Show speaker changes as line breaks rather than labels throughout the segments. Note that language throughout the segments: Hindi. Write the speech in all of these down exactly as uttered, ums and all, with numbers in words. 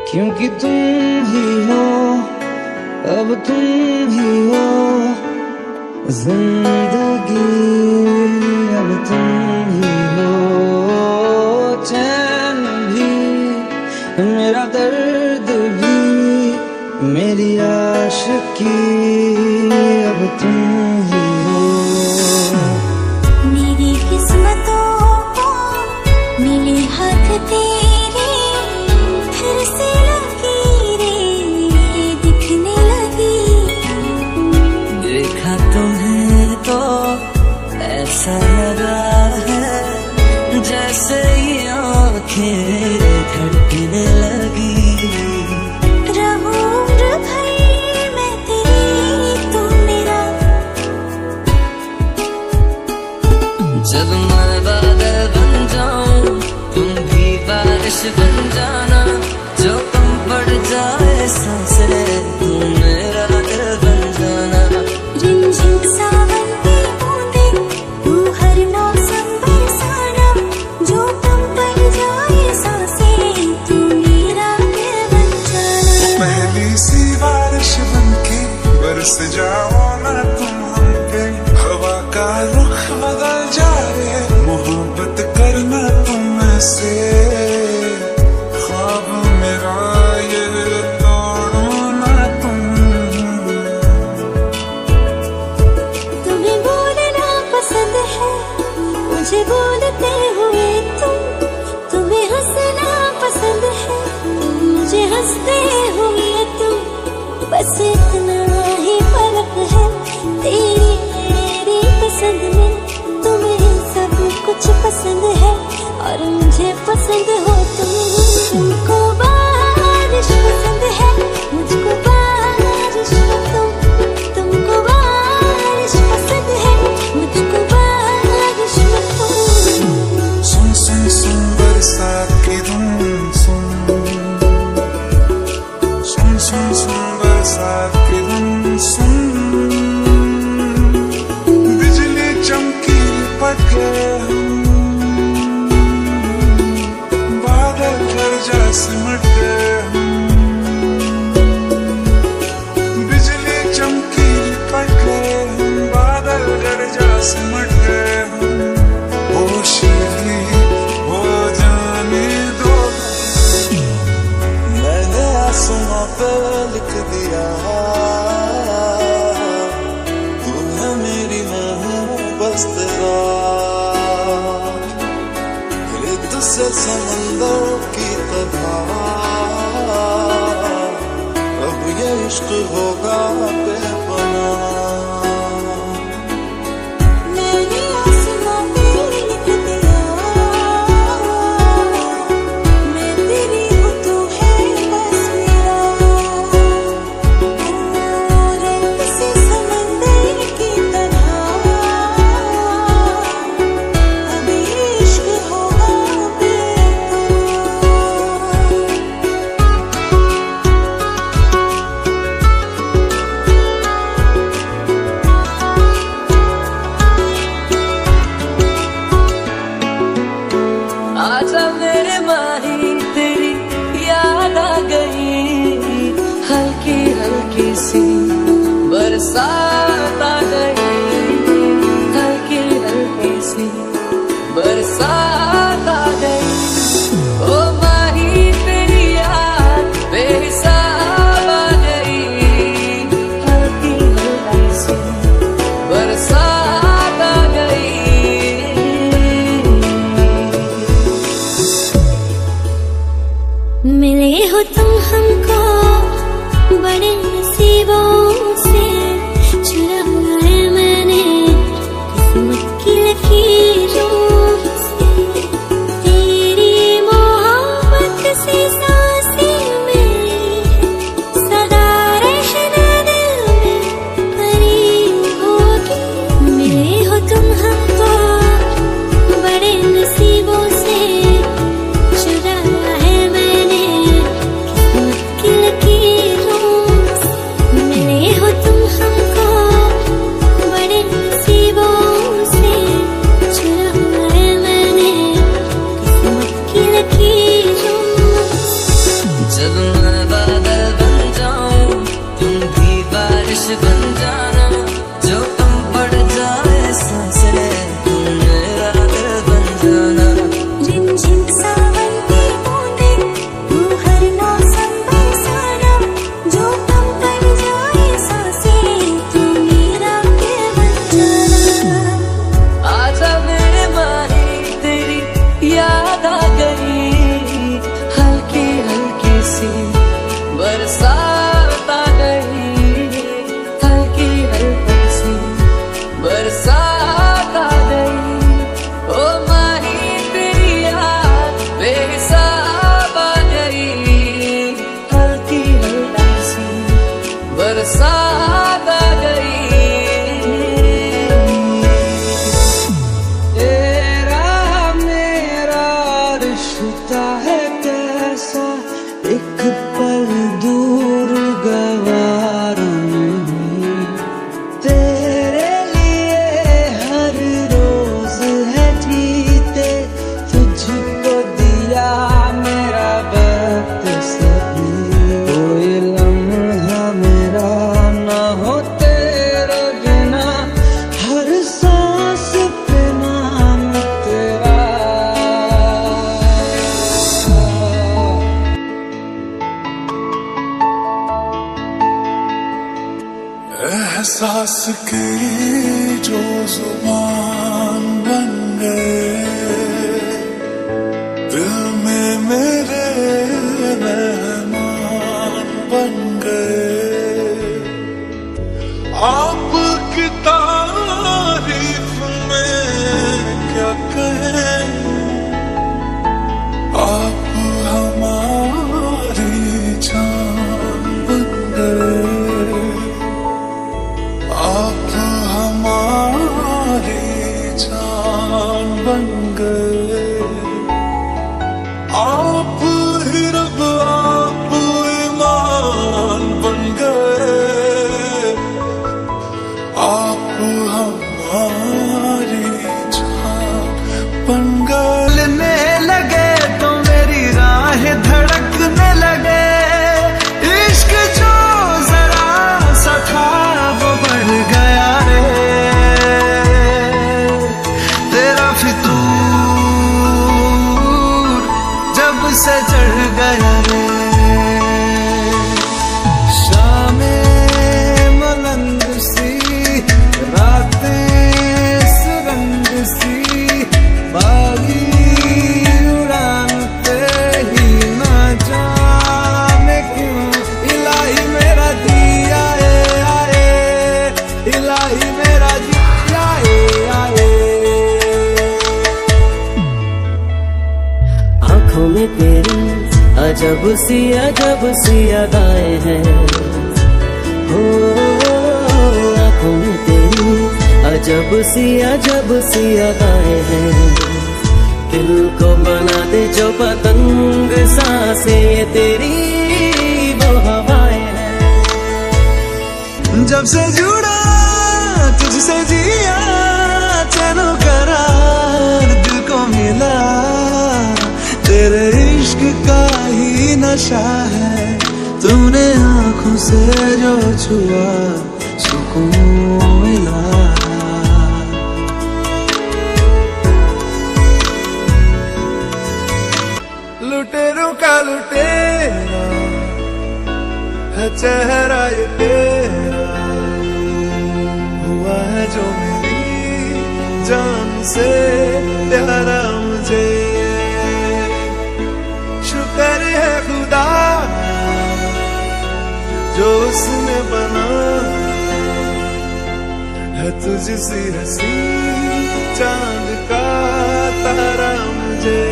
क्योंकि तुम ही हो, अब तुम ही हो जिंदगी, अब तुम ही हो चैन भी, मेरा दर्द भी, मेरी आशिकी, अब तुम ही हो।
मेरी किस्मतों को मिले हाथ तेरे, फिर से लकीरें दिखने लगी।
देखा तुम्हें तो ऐसा लगा है जैसे ये आँखें धड़कने लगी।
रहूं भाई मैं तेरी, तू मेरा।
जब मैं बादल बन जाऊं तुम भी बारिश बन जाना, जो कम पड़ जाए सांसें तुम मेरा दिल बन जाना।
रिमझिम सावन की बूंदें तू हर मौसम बरसाना, जो कम पड़ जाए सांसें तू मेरा दिल बन जाना।
पहली सी बारिश बनके बरस जाओ ना तुम हम पे, हवा का रुख बदल जाए, मोहब्बत करना तुम ऐसे, ख्वाब मेरा ये तोड़ो ना तुम।
तुम्हें बोलना पसंद है मुझे बोलते हुए तुम, तुम्हें हंसना पसंद है मुझे हंसते हुए तुम। बस इतना ही फर्क है तेरी मेरी पसंद में, तुम्हें सब कुछ पसंद है और मुझे पसंद हो तुम। तुमको बारिश पसंद है, मुझको बारिश हो तुम। तुमको बारिश पसंद है, मुझको बारिश हो तुम।
सुन सुन सुन बरसात की धुन सुन, सुन सुन सुन बरसात की धुन सुन। बिजली चमकी लिपट गए हम, बादल गरजा सिमट गए हम। बिजली चमकी लिपट गए हम, बादल गरजा सिमट गए हम। होश ही हो जाने दो, मैंने आसमां पे लिख दिया तू है मेरी, मैं हूँ बस तेरा। रेत से समंदर की तरह अब ये इश्क होगा बेपनाह।
मैंने आसमां पे लिख दिया मैं तेरी हूँ, तू है बस मेरा। रेत से समंदर की तरह अब ये इश्क होगा बेपनाह।
आजा मेरे माही तेरी याद आ गई, हल्की हल्की सी बरसात आ गई, हल्की हल्की सी बरसात आ गई। ओ माही तेरी याद बेहिसाब आ गई, हल्की हल्की सी बरसात आ गई।
मिले हो तुम हमको बड़े नसीबों से, चुरा है मैंने किस्मत की लकीरों से। तेरी मोहब्बत से सांसें मेरी सदा रहना दिल में करीब होगी। मिले हो तुम हमको बड़े नसीबों से, चुरा है मैंने किस्मत की लकीरों से। मिले हो तुम
याद आ गई हल्की हल्की सी बरसात आ गई, हल्की हल्की सी बरसात आ गई। ओ माही तेरी याद बेहिसाब आ गई, हल्की हल्की सी बरसात आ गई।
एक पल दूर गवारा नहीं, तेरे लिए हर रोज है जीते, तुझको दिया मेरा वक्त सभी, कोई लम्हा मेरा ना हो तेरे बिना, हर सांस पे नाम तेरा।
एहसास की जो जुबान बन गए, दिल में मेरे मेहमान बन गए। आपकी तारीफ में क्या कहें, आप हमारी जान बन गए, आप हमारी जान बन गए। आप ही रब आप ईमान बन गए, आप हमारी जान बन गए।
चलने लगे तो मेरी राह धड़कने लगे, इश्क जो जरा सा था वो बढ़ गया रे, तेरा फितूर जब से चढ़ गया रे। शामें मलंग सी रातें सुरंग सी, बागी उड़ान पे ही ना जाने क्यों इलाही मेरा दिया आए, इलाही मेरा दिया आए।
आँखों में तेरी अजब सी अजब सी अदाएं हैं, हो आँखों में तेरी अजब सी अजब सी अदाएं हैं, दिल को बना दे जो पतंग सांसें ये तेरी वो हवाएं हैं।
जब से जुड़ा तुझसे जिया चैनो करार दिल को मिला, तेरे इश्क का ही नशा है, तूने आँखों से जो छुआ सुकून मिला। लुटेरों का लुटेरा है चेहरा ये तेरा, हुआ है जो मेरी जान से प्यारा मुझे। शुक्र है खुदा जो उसने बना है तुझसी हंसी चांद का तारा मुझे।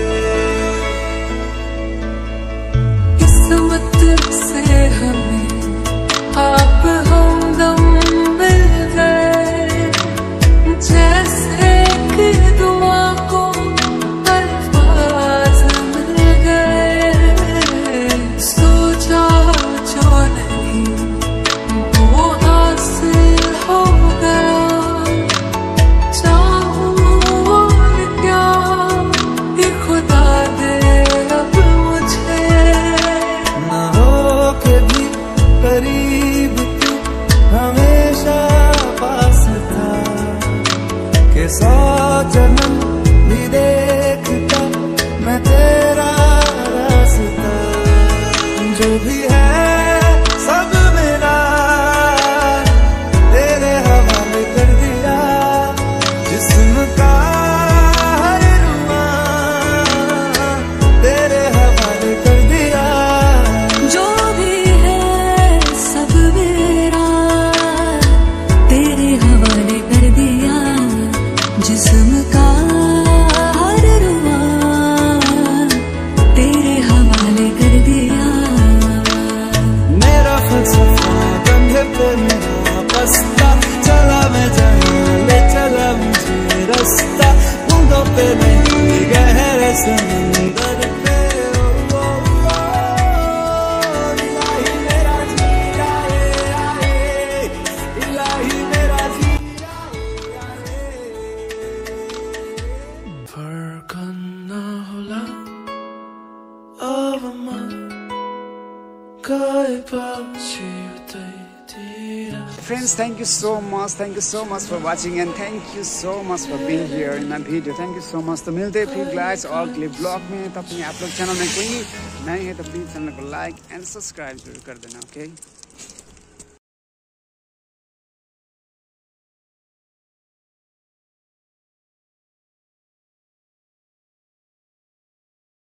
किस्मत से हमें आप हमदम मिल गए, जैसे कि दुआ को अल्फाज मिल गए। सोचा जो नहीं वो हासिल हो गया, चाहूं और क्या ये खुदा दे अब मुझे।
ना हो के भी करीब तू हमेशा पास था, के सौ जन्म भी देखता मैं तेरा रास्ता। जो भी है सब मेरा तेरे हवाले कर दिया, जिस्म का हर रुआ
अंदर पे ओ, ओ, ओ, इलाही मेरा जी आए आए, इलाही मेरा जी आए आए। फर्कना होला अब म गएपछि उतैतिर।
Friends, thank you so much, thank you so much for watching and thank you so much for being here in my video. Thank you so much. तो मिलते हैं फिर guys और क्लिप ब्लॉग में। तो अपने आप लोग चैनल में कोई नए हैं तो प्लीज चैनल को लाइक एंड सब्सक्राइब जरूर कर देना, ओके।